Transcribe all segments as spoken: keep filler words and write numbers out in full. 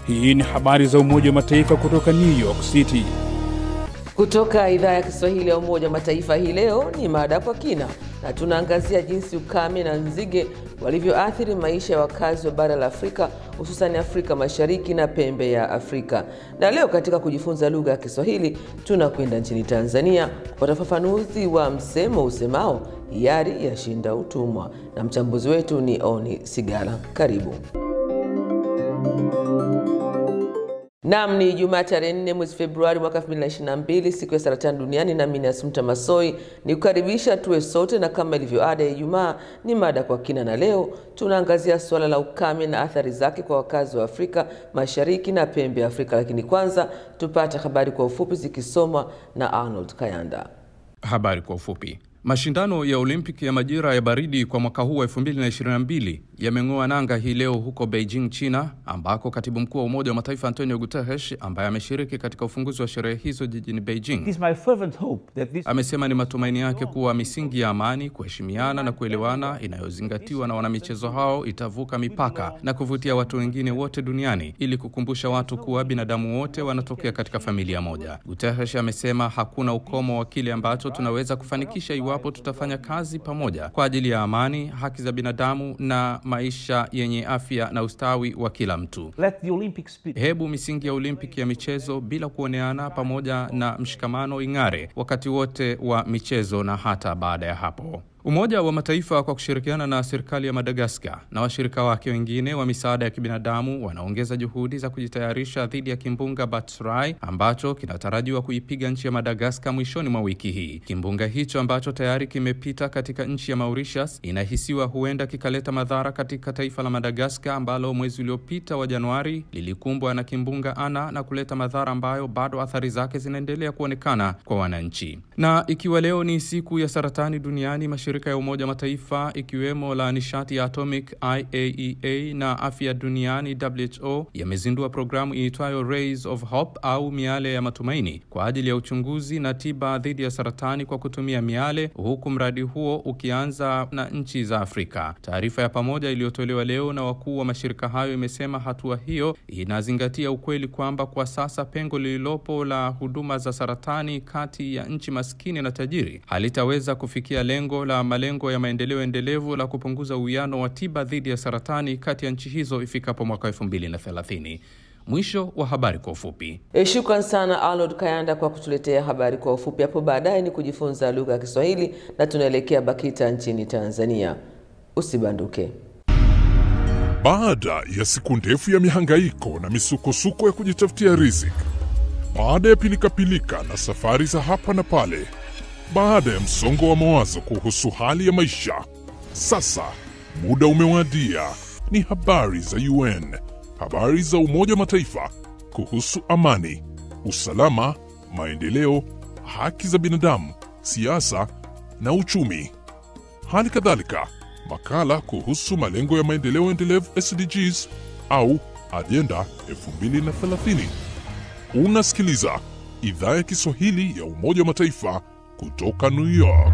Hii ni habari za Umoja wa Mataifa kutoka New York City. Kutoka idhaa ya Kiswahili ya Umoja wa Mataifa, hii leo ni mada kwa kina, na tunaangazia jinsi ukame na nzige walivyoathiri maisha ya wakazi wa bara la Afrika, hususan Afrika Mashariki na pembe ya Afrika. Na leo katika kujifunza lugha ya Kiswahili tunakwenda nchini Tanzania kupata ufafanuzi wa msemo usemao hiari yashinda utumwa, na mchambuzi wetu ni Oni Sigala. Karibu. Naam, ni Jumaa tarehe nne mwezi Februari mwaka elfu mbili na ishirini na mbili, siku ya saratani duniani, na mimi ni Asumta Masoi ni kukaribisha tuwe sote, na kama ilivyo ada ya Ijumaa ni mada kwa kina, na leo tunaangazia suala la ukame na athari zake kwa wakazi wa Afrika Mashariki na pembe ya Afrika. Lakini kwanza tupate habari kwa ufupi zikisomwa na Arnold Kayanda. Habari kwa ufupi. Mashindano ya Olimpiki ya majira ya baridi kwa mwaka huu elfu mbili na ishirini na mbili yameng'oa nanga hii leo huko Beijing China, ambako Katibu Mkuu wa Umoja wa Mataifa Antonio Guterres, ambaye ameshiriki katika ufunguzi wa sherehe hizo jijini Beijing, amesema ni matumaini yake kuwa misingi ya amani, kuheshimiana na kuelewana inayozingatiwa na wanamichezo hao itavuka mipaka na kuvutia watu wengine wote duniani, ili kukumbusha watu kuwa binadamu wote wanatokea katika familia moja. Guterres amesema hakuna ukomo wa kile ambacho tunaweza kufanikisha iwapo tutafanya kazi pamoja kwa ajili ya amani, haki za binadamu na maisha yenye afya na ustawi wa kila mtu. Hebu misingi ya Olimpiki ya michezo bila kuoneana pamoja na mshikamano ing'are wakati wote wa michezo na hata baada ya hapo. Umoja wa Mataifa kwa kushirikiana na serikali ya Madagascar na washirika wake wengine wa misaada ya kibinadamu wanaongeza juhudi za kujitayarisha dhidi ya Kimbunga Batsirai ambacho kinatarajiwa kuipiga nchi ya Madagascar mwishoni mwa wiki hii. Kimbunga hicho ambacho tayari kimepita katika nchi ya Mauritius inahisiwa huenda kikaleta madhara katika taifa la Madagascar ambalo mwezi uliopita wa Januari lilikumbwa na kimbunga Ana na kuleta madhara ambayo bado athari zake zinaendelea kuonekana kwa wananchi. Na ikiwa leo ni siku ya saratani duniani, Shirika ya Umoja wa Mataifa ikiwemo la nishati ya atomic I A E A na afya duniani W H O yamezindua programu iitwayo Rays of Hope au miale ya matumaini kwa ajili ya uchunguzi na tiba dhidi ya saratani kwa kutumia miale, huku mradi huo ukianza na nchi za Afrika. Taarifa ya pamoja iliyotolewa leo na wakuu wa mashirika hayo imesema hatua hiyo inazingatia ukweli kwamba kwa sasa pengo lililopo la huduma za saratani kati ya nchi maskini na tajiri halitaweza kufikia lengo la malengo ya maendeleo endelevu la kupunguza uwiano wa tiba dhidi ya saratani kati ya nchi hizo ifikapo mwaka elfu mbili na thelathini. Mwisho wa habari kwa ufupi. E, shukran sana Arnold Kayanda kwa kutuletea habari kwa ufupi. Hapo baadaye ni kujifunza lugha ya Kiswahili na tunaelekea Bakita nchini Tanzania. Usibanduke. Baada ya siku ndefu ya mihangaiko na misukosuko ya kujitafutia riziki, baada ya pilika-pilika na safari za hapa na pale, baada ya msongo wa mawazo kuhusu hali ya maisha, sasa muda umewadia. Ni habari za U N, habari za Umoja wa Mataifa kuhusu amani, usalama, maendeleo, haki za binadamu, siasa na uchumi. Hali kadhalika makala kuhusu malengo ya maendeleo endelevu S D Gs au Agenda elfu mbili na thelathini. Unasikiliza idhaa ya Kiswahili ya Umoja wa Mataifa kutoka New York.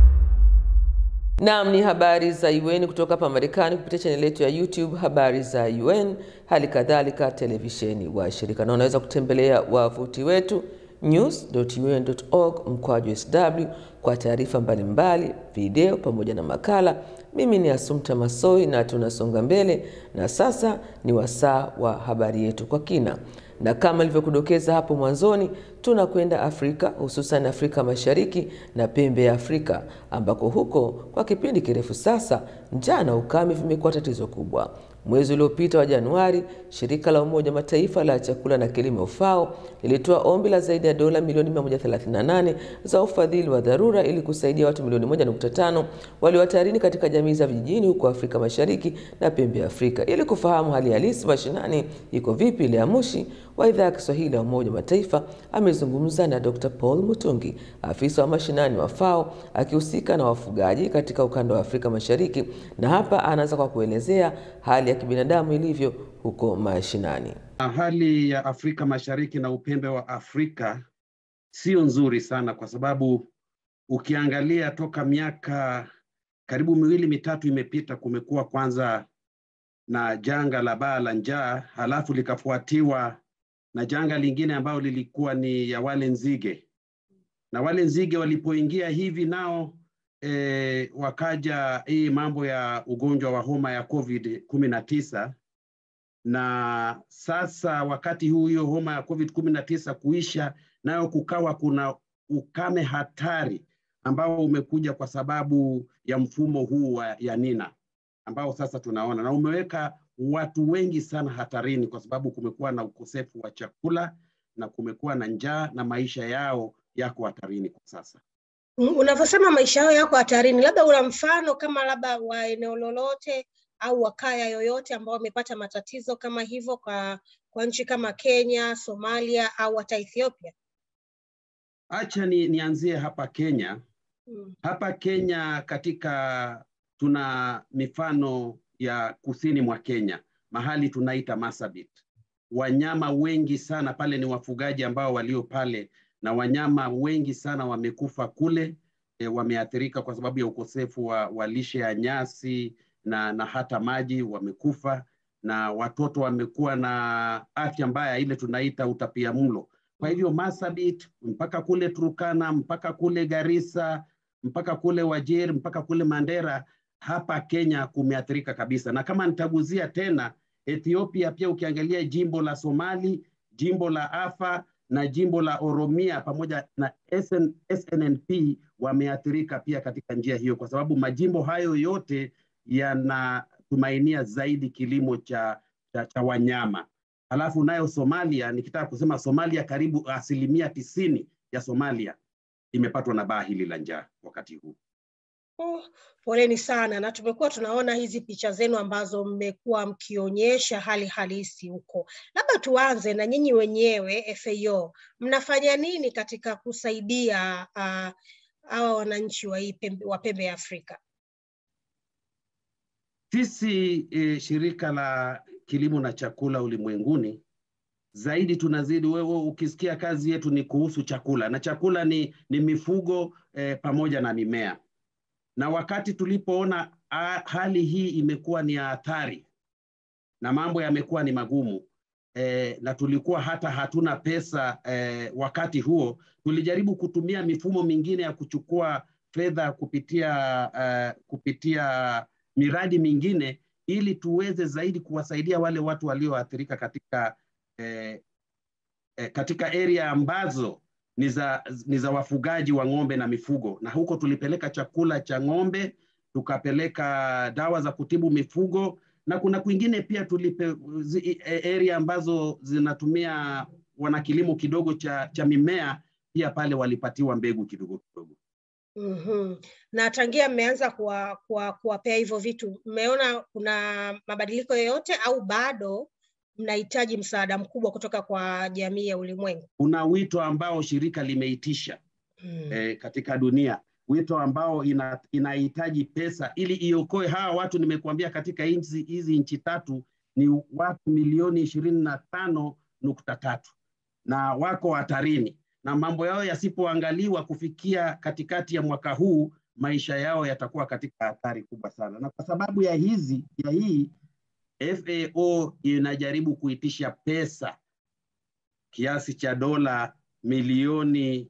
Naam, ni habari za U N kutoka hapa Marekani kupitia channel yetu ya YouTube Habari za U N, hali kadhalika televisheni wa shirika, na unaweza kutembelea wavuti wetu news dot u n dot org mkwaju S W kwa taarifa mbalimbali, video pamoja na makala. Mimi ni Asumta Masoi na tunasonga mbele, na sasa ni wasaa wa habari yetu kwa kina. Na kama nilivyokudokeza hapo mwanzoni, tunakwenda Afrika, hususan Afrika Mashariki na pembe ya Afrika, ambako huko kwa kipindi kirefu sasa njaa na ukame vimekuwa tatizo kubwa. Mwezi uliopita wa Januari, Shirika la Umoja Mataifa la Chakula na Kilimo FAO lilitoa ombi la zaidi ya dola milioni mia moja thelathini na nane za ufadhili wa dharura ili kusaidia watu milioni moja nukta tano walio hatarini katika jamii za vijijini huko Afrika Mashariki na pembe ya Afrika. Ili kufahamu hali halisi mashinani iko vipi, Leah Mushi wa idhaa ya Kiswahili ya Umoja Mataifa amezungumza na Doctor Paul Mutungi, afisa wa mashinani wa FAO akihusika na wafugaji katika ukanda wa Afrika Mashariki, na hapa anaanza kwa kuelezea hali ya kibinadamu ilivyo huko mashinani. Hali ya Afrika Mashariki na upembe wa Afrika sio nzuri sana, kwa sababu ukiangalia toka miaka karibu miwili mitatu imepita, kumekuwa kwanza na janga la baa la njaa, halafu likafuatiwa na janga lingine ambalo lilikuwa ni ya wale nzige. Na wale nzige walipoingia hivi nao e, wakaja hii mambo ya ugonjwa wa homa ya COVID kumi na tisa, na sasa wakati huu hiyo homa ya COVID kumi na tisa kuisha, nayo kukawa kuna ukame hatari ambao umekuja kwa sababu ya mfumo huu wa ya Nina ambao sasa tunaona, na umeweka watu wengi sana hatarini kwa sababu kumekuwa na ukosefu wa chakula na kumekuwa na njaa na maisha yao yako hatarini kwa sasa. Unavyosema maisha yao yako hatarini, labda una mfano kama labda wa eneo lolote au wakaya yoyote ambao wamepata matatizo kama hivyo kwa kwa nchi kama Kenya, Somalia au hata Ethiopia? Acha ni nianzie hapa Kenya. Hmm. Hapa Kenya katika tuna mifano ya kusini mwa Kenya, mahali tunaita Marsabit. Wanyama wengi sana pale, ni wafugaji ambao walio pale, na wanyama wengi sana wamekufa kule, e, wameathirika kwa sababu ya ukosefu wa, wa lishe ya nyasi na, na hata maji wamekufa, na watoto wamekuwa na afya mbaya, ile tunaita utapiamlo. Kwa hivyo Marsabit mpaka kule Turkana, mpaka kule Garissa, mpaka kule Wajir, mpaka kule Mandera, hapa Kenya kumeathirika kabisa. Na kama nitaguzia tena Ethiopia, pia ukiangalia jimbo la Somali, jimbo la Afar na jimbo la Oromia pamoja na S N N P wameathirika pia katika njia hiyo, kwa sababu majimbo hayo yote yanatumainia zaidi kilimo cha, cha, cha wanyama. Halafu nayo Somalia, nikitaka kusema Somalia, karibu asilimia tisini ya Somalia imepatwa na baa hili la njaa wakati huu. Oh, poleni sana, na tumekuwa tunaona hizi picha zenu ambazo mmekuwa mkionyesha hali halisi huko. Labda tuanze na nyinyi wenyewe F A O, mnafanya nini katika kusaidia uh, hawa wananchi wa, pembe, wa pembe ya Afrika? Sisi e, shirika la Kilimo na Chakula ulimwenguni, zaidi tunazidi, wewe ukisikia kazi yetu ni kuhusu chakula, na chakula ni, ni mifugo e, pamoja na mimea. Na wakati tulipoona a, hali hii imekuwa ni hatari na mambo yamekuwa ni magumu, e, na tulikuwa hata hatuna pesa e, wakati huo, tulijaribu kutumia mifumo mingine ya kuchukua fedha kupitia uh, kupitia miradi mingine ili tuweze zaidi kuwasaidia wale watu walioathirika katika eh, eh, katika area ambazo ni za ni za wafugaji wa ng'ombe na mifugo. Na huko tulipeleka chakula cha ng'ombe, tukapeleka dawa za kutibu mifugo, na kuna kwingine pia tulipe zi, area ambazo zinatumia wanakilimo kidogo cha cha mimea, pia pale walipatiwa mbegu kidogo kidogo. Mm-hmm. Na tangia mmeanza kuwa, kuwa, kuwapea hivyo vitu, mmeona kuna mabadiliko yoyote au bado mnahitaji msaada mkubwa kutoka kwa jamii ya ulimwengu? Kuna wito ambao shirika limeitisha hmm. eh, katika dunia, wito ambao ina, inahitaji pesa ili iokoe hawa watu. Nimekuambia katika hizi hizi nchi tatu ni watu milioni ishirini na tano nukta tatu na wako hatarini, na mambo yao yasipoangaliwa kufikia katikati ya mwaka huu, maisha yao yatakuwa katika hatari kubwa sana. Na kwa sababu ya hizi ya hii F A O inajaribu kuitisha pesa kiasi cha dola milioni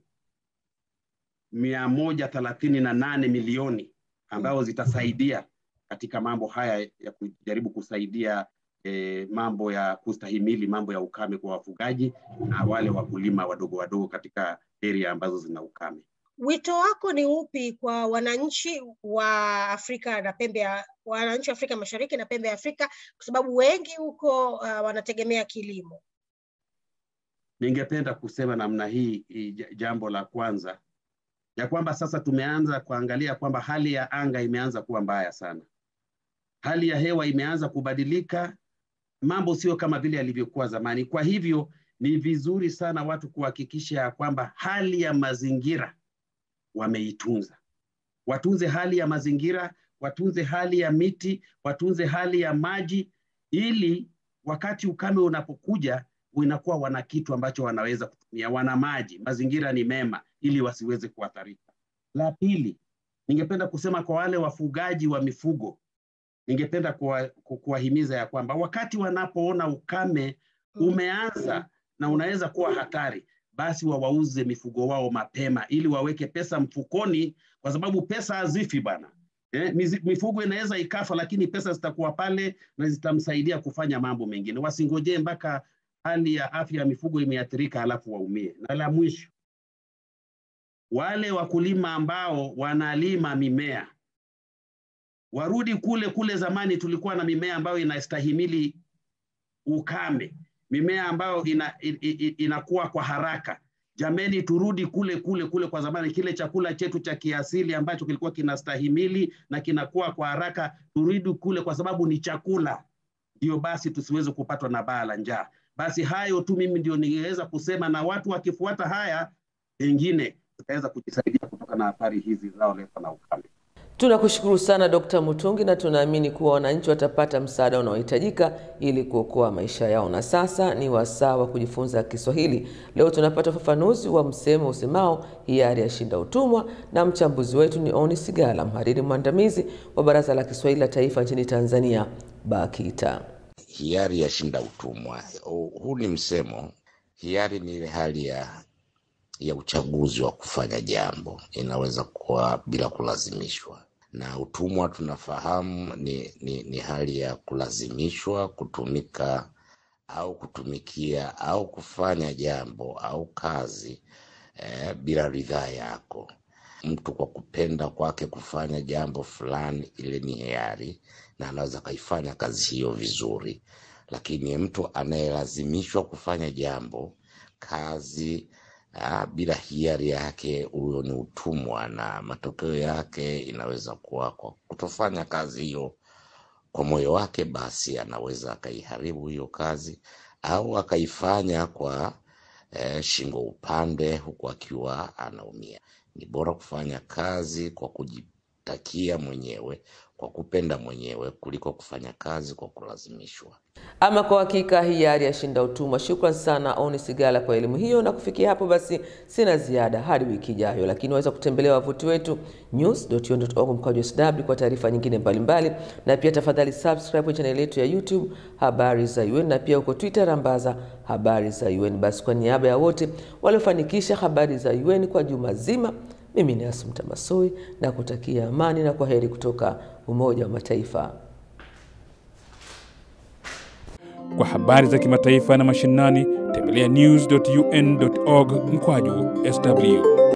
mia moja thelathini na nane milioni ambao zitasaidia katika mambo haya ya kujaribu kusaidia E, mambo ya kustahimili mambo ya ukame kwa wafugaji na wale wakulima wadogo wadogo katika area ambazo zina ukame. Wito wako ni upi kwa wananchi wa Afrika na pembe ya wananchi wa Afrika Mashariki na pembe ya Afrika, kwa sababu wengi huko uh, wanategemea kilimo? Ningependa kusema namna hii, jambo la kwanza ya kwamba sasa tumeanza kuangalia kwamba hali ya anga imeanza kuwa mbaya sana. Hali ya hewa imeanza kubadilika, mambo sio kama vile yalivyokuwa zamani. Kwa hivyo ni vizuri sana watu kuhakikisha kwamba hali ya mazingira wameitunza. Watunze hali ya mazingira, watunze hali ya miti, watunze hali ya maji, ili wakati ukame unapokuja unakuwa wana kitu ambacho wanaweza kutumia, wana maji, mazingira ni mema, ili wasiweze kuathirika. La pili, ningependa kusema kwa wale wafugaji wa mifugo, ningependa kuwahimiza ya kwamba wakati wanapoona ukame umeanza na unaweza kuwa hatari, basi wawauze mifugo wao mapema ili waweke pesa mfukoni, kwa sababu pesa hazifi bana. Eh, mifugo inaweza ikafa, lakini pesa zitakuwa pale na zitamsaidia kufanya mambo mengine. Wasingojee mpaka hali ya afya ya mifugo imeathirika halafu waumie. Na la mwisho, wale wakulima ambao wanalima mimea warudi kule kule zamani. Tulikuwa na mimea ambayo inastahimili ukame, mimea ambayo ina, ina, inakuwa kwa haraka. Jameni, turudi kule kule kule kwa zamani, kile chakula chetu cha kiasili ambacho kilikuwa kinastahimili na kinakuwa kwa haraka, turudi kule kwa sababu ni chakula. Ndio basi tusiweze kupatwa na baa la njaa. Basi hayo tu mimi ndio ningeweza kusema, na watu wakifuata haya pengine tutaweza kujisaidia kutoka na athari hizi zinazoletwa na ukame. Tunakushukuru sana Dokta Mutungi, na tunaamini kuwa wananchi watapata msaada unaohitajika ili kuokoa maisha yao. Na sasa ni wasaa wa kujifunza Kiswahili. Leo tunapata ufafanuzi wa msemo usemao hiari yashinda utumwa, na mchambuzi wetu ni Oni Sigala, mhariri mwandamizi wa Baraza la Kiswahili la Taifa nchini Tanzania, BAKITA. Hiari yashinda utumwa. Huu ni msemo. Hiari ni ile hali ya ya uchaguzi wa kufanya jambo, inaweza kuwa bila kulazimishwa. Na utumwa tunafahamu ni, ni, ni hali ya kulazimishwa kutumika au kutumikia au kufanya jambo au kazi eh, bila ridhaa yako. Mtu kwa kupenda kwake kufanya jambo fulani, ile ni hiari na anaweza kaifanya kazi hiyo vizuri. Lakini mtu anayelazimishwa kufanya jambo, kazi, Ah, bila hiari yake, huyo ni utumwa, na matokeo yake inaweza kuwa kwa kutofanya kazi hiyo kwa moyo wake, basi anaweza akaiharibu hiyo kazi au akaifanya kwa eh, shingo upande huku akiwa anaumia. Ni bora kufanya kazi kwa kujitakia mwenyewe, kwa kupenda mwenyewe, kuliko kufanya kazi kwa kulazimishwa. Ama kwa hakika hiari yashinda utumwa. Shukrani sana Oni Sigala kwa elimu hiyo, na kufikia hapo basi sina ziada hadi wiki ijayo, lakini waweza kutembelea wavuti wetu news dot u n dot org mkwaju S W kwa taarifa nyingine mbalimbali, na pia tafadhali subscribe channel yetu ya YouTube Habari za U N, na pia uko Twitter ambaza Habari za U N. Basi kwa niaba ya wote waliofanikisha Habari za U N kwa juma zima, mimi ni Asumta Masoi na kutakia amani na kwaheri kutoka Umoja wa Mataifa. Kwa habari za kimataifa na mashinani, tembelea news dot u n dot org mkwaju S W.